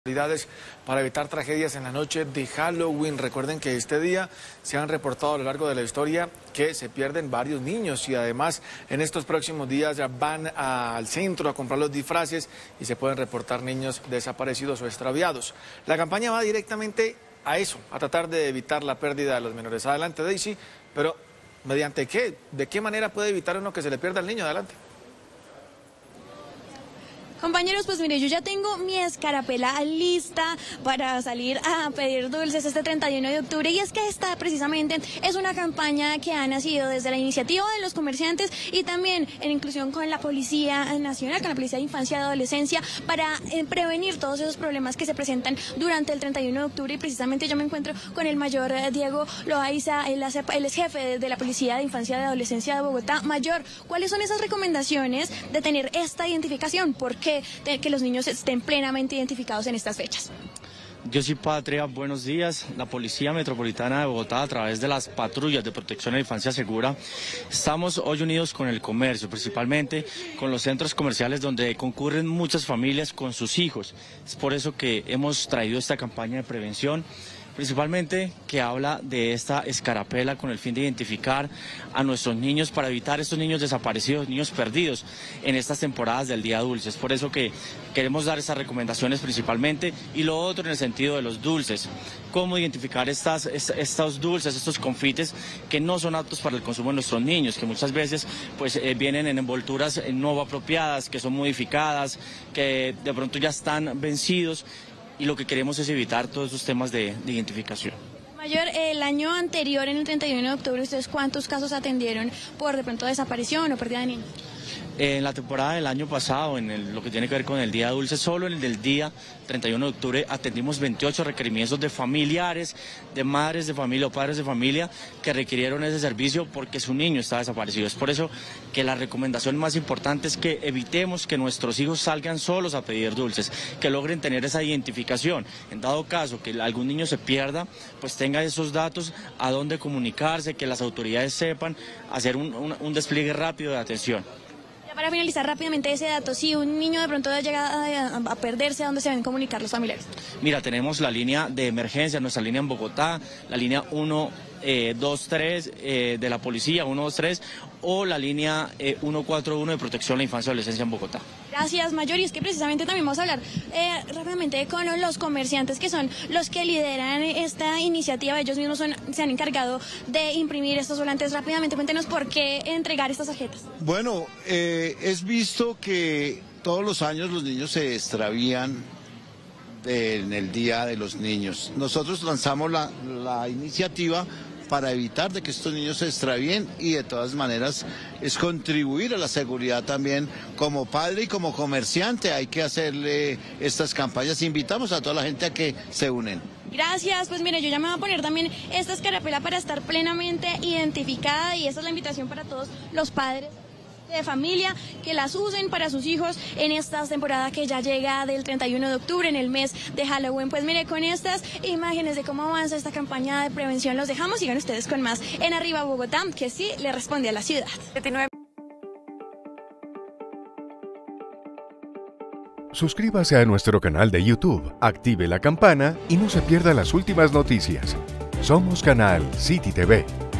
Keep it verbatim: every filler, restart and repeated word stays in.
Para evitar tragedias en la noche de Halloween. Recuerden que este día se han reportado a lo largo de la historia que se pierden varios niños y además en estos próximos días ya van al centro a comprar los disfraces y se pueden reportar niños desaparecidos o extraviados. La campaña va directamente a eso, a tratar de evitar la pérdida de los menores. Adelante, Daisy, pero ¿mediante qué? ¿De qué manera puede evitar uno que se le pierda al niño? Adelante. Compañeros, pues mire, yo ya tengo mi escarapela lista para salir a pedir dulces este treinta y uno de octubre y es que esta precisamente es una campaña que ha nacido desde la iniciativa de los comerciantes y también en inclusión con la Policía Nacional, con la Policía de Infancia y Adolescencia para eh, prevenir todos esos problemas que se presentan durante el treinta y uno de octubre y precisamente yo me encuentro con el mayor eh, Diego Loaiza, él, hace, él es jefe de, de la Policía de Infancia y Adolescencia de Bogotá. Mayor, ¿cuáles son esas recomendaciones de tener esta identificación? ¿Por qué? De que los niños estén plenamente identificados en estas fechas. Yo soy Patria, buenos días. La Policía Metropolitana de Bogotá, a través de las patrullas de protección a la infancia segura, estamos hoy unidos con el comercio, principalmente con los centros comerciales donde concurren muchas familias con sus hijos. Es por eso que hemos traído esta campaña de prevención, principalmente que habla de esta escarapela con el fin de identificar a nuestros niños para evitar estos niños desaparecidos, niños perdidos en estas temporadas del Día Dulce. Es por eso que queremos dar estas recomendaciones principalmente y lo otro en el sentido de los dulces. Cómo identificar estas, estos dulces, estos confites que no son aptos para el consumo de nuestros niños, que muchas veces pues eh, vienen en envolturas no apropiadas, que son modificadas, que de pronto ya están vencidos. Y lo que queremos es evitar todos esos temas de, de identificación. Mayor, el año anterior, en el treinta y uno de octubre, ¿ustedes cuántos casos atendieron por de pronto desaparición o pérdida de niños? En la temporada del año pasado, en el, lo que tiene que ver con el Día Dulce, solo en el del día treinta y uno de octubre atendimos veintiocho requerimientos de familiares, de madres de familia o padres de familia que requirieron ese servicio porque su niño estaba desaparecido. Es por eso que la recomendación más importante es que evitemos que nuestros hijos salgan solos a pedir dulces, que logren tener esa identificación. En dado caso que algún niño se pierda, pues tenga esos datos a dónde comunicarse, que las autoridades sepan hacer un, un, un despliegue rápido de atención. Para finalizar rápidamente ese dato, si un niño de pronto llega a, a perderse, ¿a dónde se deben comunicar los familiares? Mira, tenemos la línea de emergencia, nuestra línea en Bogotá, la línea uno dos tres eh, de la policía, uno dos tres, o la línea eh, uno cuatro uno de protección a la infancia y adolescencia en Bogotá. Gracias, Mayor, y es que precisamente también vamos a hablar eh, rápidamente con los comerciantes que son los que lideran esta iniciativa. Ellos mismos son, se han encargado de imprimir estos volantes. Rápidamente, cuéntenos por qué entregar estas tarjetas. Bueno, eh, es visto que todos los años los niños se extravían en el Día de los Niños. Nosotros lanzamos la, la iniciativa para evitar de que estos niños se extravíen y de todas maneras es contribuir a la seguridad también como padre y como comerciante. Hay que hacerle estas campañas. Invitamos a toda la gente a que se unen. Gracias, pues mire, yo ya me voy a poner también esta escarapela para estar plenamente identificada y esa es la invitación para todos los padres de familia que las usen para sus hijos en esta temporada que ya llega del treinta y uno de octubre, en el mes de Halloween. Pues mire, con estas imágenes de cómo avanza esta campaña de prevención los dejamos. Sigan ustedes con más en Arriba Bogotá, que sí le responde a la ciudad. Suscríbase a nuestro canal de YouTube, active la campana y no se pierda las últimas noticias. Somos Canal City T V.